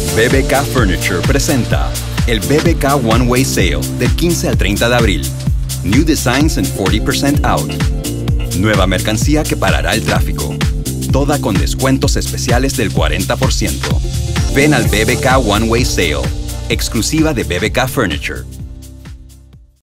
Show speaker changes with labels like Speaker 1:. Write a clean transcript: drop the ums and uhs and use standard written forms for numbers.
Speaker 1: BBK Furniture presenta el BBK One Way Sale del 15 al 30 de abril. New designs and 40% out. Nueva mercancía que parará el tráfico. Toda con descuentos especiales del 40%. Ven al BBK One Way Sale, exclusiva de BBK Furniture.